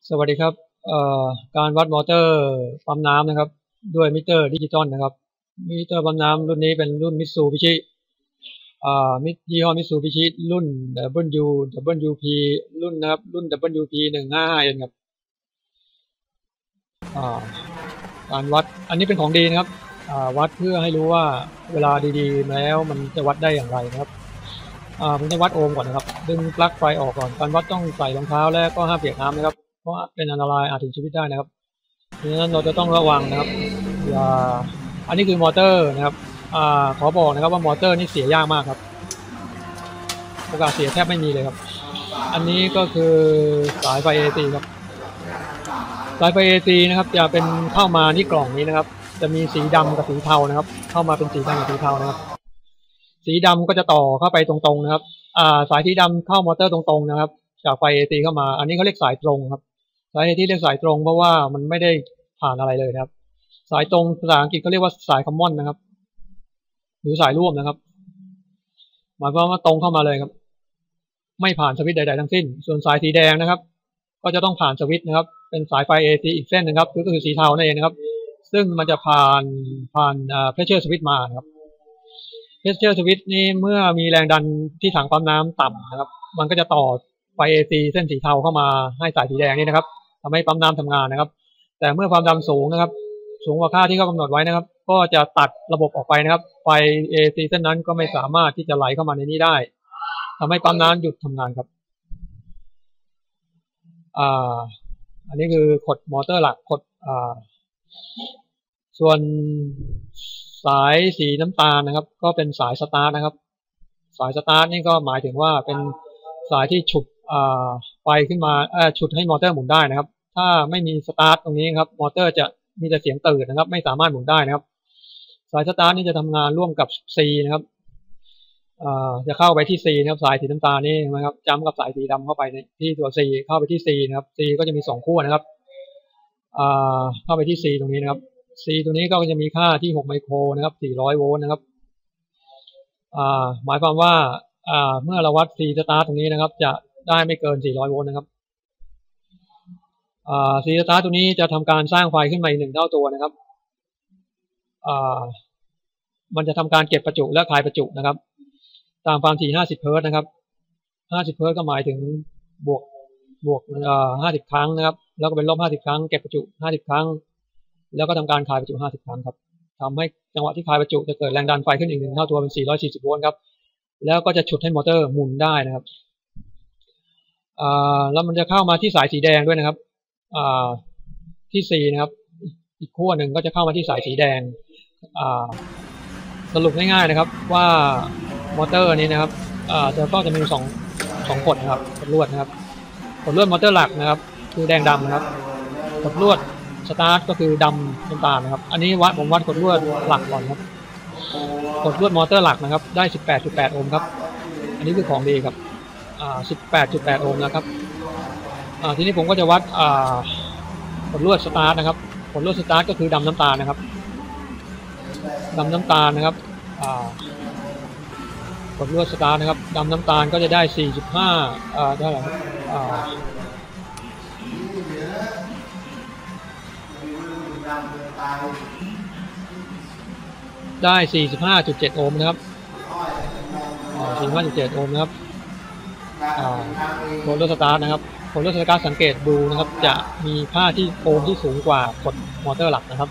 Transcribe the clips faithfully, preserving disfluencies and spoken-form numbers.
สวัสดีครับการวัดมอเตอร์ปั๊มน้ำนะครับด้วยมิเตอร์ดิจิตอลนะครับมิเตอร์ปั๊มน้ำรุ่นนี้เป็นรุ่นมิตซูบิชิยี่ห้อมิตซูบิชิรุ่น ดับเบิลยู ดับเบิลยู พี รุ่นนะครับรุ่น ดับเบิลยู พี หนึ่งห้าห้าเอ็นครับการวัดอันนี้เป็นของดีนะครับวัดเพื่อให้รู้ว่าเวลาดีๆแล้วมันจะวัดได้อย่างไรนะครับผมจะวัดโอห์มก่อนนะครับดึงปลั๊กไฟออกก่อนการวัดต้องใส่รองเท้าและก็ห้ามเปียกน้ำนะครับเพราะเป็นอันตรายอาจถึงชีวิตได้นะครับดังนั้นเราจะต้องระวังนะครับอย่าอันนี้คือมอเตอร์นะครับอ่าขอบอกนะครับว่ามอเตอร์นี่เสียยากมากครับโอกาสเสียแทบไม่มีเลยครับอันนี้ก็คือสายไฟ เอ ซี ครับสายไฟ เอ ซี นะครับจะเป็นเข้ามาที่กล่องนี้นะครับจะมีสีดำกับสีเทานะครับเข้ามาเป็นสีดำกับสีเทานะครับสีดำก็จะต่อเข้าไปตรงๆนะครับอ่าสายสีดำเข้ามอเตอร์ตรงๆนะครับจากไฟ เอ ซี เข้ามาอันนี้เขาเรียกสายตรงครับสาเหตุที่เรียกสายตรงเพราะว่ามันไม่ได้ผ่านอะไรเลยนะครับสายตรงภาษาอังกฤษเขาเรียกว่าสายคอมมอนนะครับหรือสายร่วมนะครับหมายความว่าตรงเข้ามาเลยครับไม่ผ่านสวิตช์ใดๆทั้งสิ้นส่วนสายสีแดงนะครับก็จะต้องผ่านสวิตช์นะครับเป็นสายไฟ เอ ซี อีกเส้นนึงครับก็คือสีเทานั่นเองนะครับซึ่งมันจะผ่านผ่านเอ่อ pressure switch มานะครับ pressure switch นี้เมื่อมีแรงดันที่ถังปั๊มน้ำต่ำนะครับมันก็จะต่อไฟ เอ ซี เส้นสีเทาเข้ามาให้สายสีแดงนี่นะครับทำให้ปั๊มน้ำทำงานนะครับแต่เมื่อความดันสูงนะครับสูงกว่าค่าที่เขากำหนดไว้นะครับก็จะตัดระบบออกไปนะครับไฟ เอ ซี เส้นนั้นก็ไม่สามารถที่จะไหลเข้ามาในนี้ได้ทำให้ปั๊มน้ำหยุดทำงานครับอ่าอันนี้คือขดมอเตอร์หลักขดอ่าส่วนสายสีน้ำตาลนะครับก็เป็นสายสตาร์ทนะครับสายสตาร์ทนี่ก็หมายถึงว่าเป็นสายที่ฉุดไฟขึ้นมาฉุดให้มอเตอร์หมุนได้นะครับถ้าไม่มีสตาร์ทตรงนี้ครับมอเตอร์จะมีแต่เสียงตื่นนะครับไม่สามารถหมุนได้นะครับสายสตาร์ทนี่จะทำงานร่วมกับ C นะครับจะเข้าไปที่ C นะครับสายสีน้ำตาลนี่นะครับจ้ำกับสายสีดำเข้าไปในที่ตัว C เข้าไปที่ C นะครับ C ก็จะมีสองขั้วนะครับเข้าไปที่ C ตรงนี้นะครับ C ตัวนี้ก็จะมีค่าที่หกไมโครนะครับสี่ร้อยโวลต์นะครับหมายความว่าเมื่อเราวัด C สตาร์ทตรงนี้นะครับจะได้ไม่เกินสี่ร้อยโวลต์นะครับC สตาร์ทตัวนี้จะทำการสร้างไฟขึ้นมาอีกหนึ่งเท่าตัวนะครับมันจะทำการเก็บประจุและคายประจุนะครับตามความถี่ห้าสิบเฮิร์ตซ์นะครับห้าสิบเฮิร์ตซ์ก็หมายถึงบวกบวกห้าสิบครั้งนะครับแล้วก็เป็นลบห้าสิบครั้งเก็บประจุห้าสิบครั้งแล้วก็ทำการคายประจุห้าสิบครั้งครับทำให้จังหวะที่คายประจุจะเกิดแรงดันไฟขึ้นอีกหนึ่งเท่าตัวเป็นสี่ร้อยสี่สิบโวลต์ครับแล้วก็จะฉุดให้มอเตอร์หมุนได้นะครับแล้วมันจะเข้ามาที่สายสีแดงด้วยนะครับที่ C นะครับอีกขั้วหนึ่งก็จะเข้ามาที่สายสีแดงสรุปง่ายๆนะครับว่ามอเตอร์นี้นะครับจะก็จะมีสองสองขดนะครับขดลวดนะครับขดลวดมอเตอร์หลักนะครับคือแดงดำนะครับขดลวดสตาร์ทก็คือดำน้ำตาลนะครับอันนี้วัดผมวัดขดลวดหลักก่อนครับขดลวดมอเตอร์หลักนะครับได้ สิบแปดจุดแปด โอห์มครับอันนี้คือของดีครับสิบแปดจุดแปด โอห์มนะครับทีนี้ผมก็จะวัดขดลวดสตาร์ทนะครับขดลวดสตาร์ทก็คือดำน้ำตาลนะครับดำน้ำตาลนะครับขดลวดสตาร์ทนะครับดำน้ำตาลก็จะได้ สี่จุดห้า อ่าได้ครับได้ สี่สิบห้าจุดเจ็ด โอห์มนะครับ สี่สิบห้าจุดเจ็ด โอห์มนะครับขดลวดสตาร์ทนะครับขดลวดสตาร์ทสังเกตดูนะครับจะมีค่าที่โอห์มที่สูงกว่าขดมอเตอร์หลักนะครับ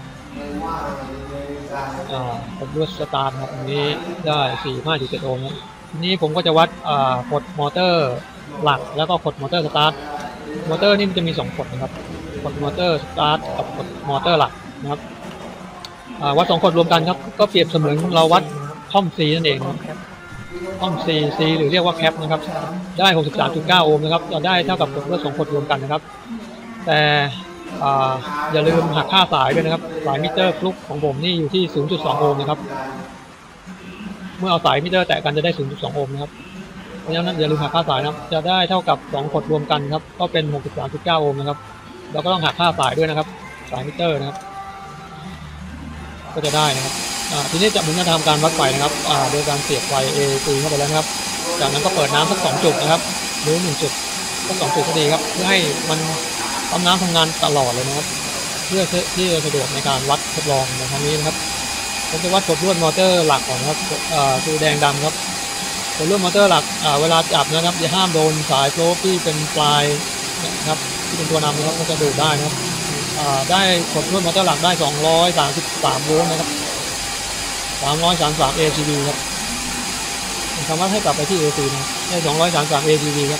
ขดลวดสตาร์ทครับตรงนี้ได้ สี่สิบห้าจุดเจ็ด โอห์มครับทีนี้ผมก็จะวัดขดมอเตอร์หลักแล้วก็ขดมอเตอร์สตาร์ทมอเตอร์นี่มันจะมีสองขดนะครับขดมอเตอร์สตาร์ทกับขดมอเตอร์หลักนะครับวัดสองขดรวมกันครับก็เปรียบเสมือนเราวัดท่อม C นั่นเองครับท่อม C C หรือเรียกว่าแคปนะครับได้ หกสิบสามจุดเก้า โอห์มนะครับจะได้เท่ากับขดลวดสองขดรวมกันนะครับแต่อย่าลืมหักค่าสายด้วยนะครับสายมิเตอร์ฟลุกของผมนี่อยู่ที่ ศูนย์จุดสอง โอห์มนะครับเมื่อเอาสายมิเตอร์แตะกันจะได้ ศูนย์จุดสอง โอห์มนะครับเพราะฉะนั้นอย่าลืมหักค่าสายนะครับจะได้เท่ากับสองขดรวมกันครับก็เป็น หกสิบสามจุดเก้า โอห์มนะครับเราก็ต้องหักค่าสายด้วยนะครับสายมิเตอร์นะครับก็จะได้นะครับทีนี้จะผมจะทำการวัดไฟนะครับโดยการเสียบไฟ เอ ซี เข้าไปแล้วนะครับจากนั้นก็เปิดน้ำสักสองจุดนะครับหรือหนึ่งจุดสักสองจุดก็ดีครับเพื่อให้มันปั๊มน้ำทำงานตลอดเลยนะครับเพื่อที่จะสะดวกในการวัดทดลองในครั้งนี้นะครับผมจะวัดกดลวดมอเตอร์หลักก่อนนะครับคือแดงดำครับกดลวดมอเตอร์หลักเวลาจับนะครับอย่าห้ามโดนสายโฟลว์ที่เป็นปลายนะครับที่เป็นตัวนำนะครับก็จะดูดได้นะครับได้กดลวดมอเตอร์หลักได้สองร้อยสามสิบสามโวลต์นะครับสามร้อยสามสิบสาม เอ ซี วี ครับสามารถให้กลับไปที่ เอ ซี นะได้สองร้อยสามสิบสาม เอ ซี วี ครับ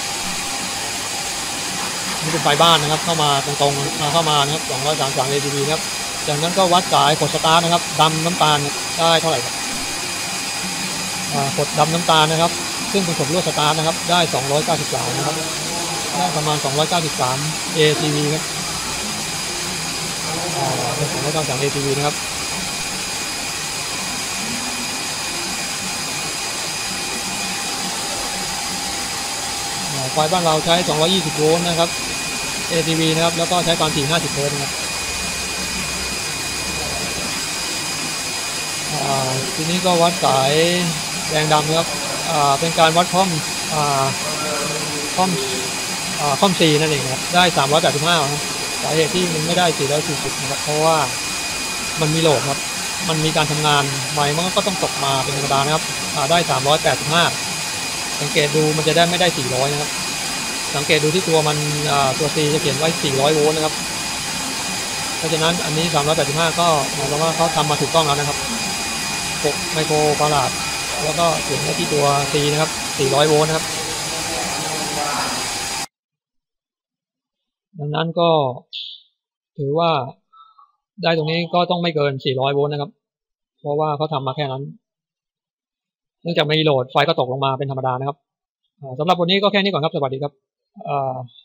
นี่เป็นไฟบ้านนะครับเข้ามาตรงๆเข้ามานะครับสองร้อยสามสิบสาม เอ ซี วี ครับจากนั้นก็วัดสายกดสตาร์ทนะครับดำน้ำตาลได้เท่าไหร่ครับกดดำน้ำตาลนะครับซึ่งเป็นกดลวดสตาร์ทนะครับได้สองร้อยเก้าสิบสามนะครับได้ประมาณสองร้อยเก้าสิบสาม เอ ซี วี ครับได้สองร้อยเก้าสิบสาม เอ ซี วี นะครับไฟบ้านเราใช้สองร้อยยี่สิบโวลต์นะครับ เอ ซี วี นะครับแล้วก็ใช้ความถี่ห้าสิบเฮิร์ตซ์นะครับทีนี้ก็วัดสายแดงดำนะครับเป็นการวัดคอมคอมคอมซีนั่นเองครับได้สามร้อยแปดสิบห้าครับสาเหตุที่มันไม่ได้สี่ร้อยสี่สิบนะครับเพราะว่ามันมีโหลดครับมันมีการทำงานไมค์มันก็ต้องตกมาเป็นธรรมดานะครับได้สามร้อยแปดสิบห้าสังเกตดูมันจะได้ไม่ได้สี่ร้อยนะครับสังเกตดูที่ตัวมันตัว C จะเขียนไว้สี่ร้อยโวลต์นะครับเพราะฉะนั้นอันนี้สามร้อยแปดสิบห้าก็หมายความว่าเขาทำมาถูกต้องแล้วนะครับหกไมโครฟาราดแล้วก็เขียนไว้ที่ตัว C นะครับสี่ร้อยโวลต์นะครับดังนั้นก็ถือว่าได้ตรงนี้ก็ต้องไม่เกินสี่ร้อยโวลต์นะครับเพราะว่าเขาทำมาแค่นั้นเนื่องจากไม่มีโหลดไฟก็ตกลงมาเป็นธรรมดานะครับสำหรับวันนี้ก็แค่นี้ก่อนครับสวัสดีครับ